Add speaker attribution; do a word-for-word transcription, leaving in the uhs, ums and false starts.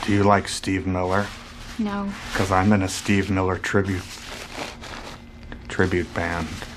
Speaker 1: Do you like Steve Miller?
Speaker 2: No.
Speaker 1: Because I'm in a Steve Miller tribute tribute band.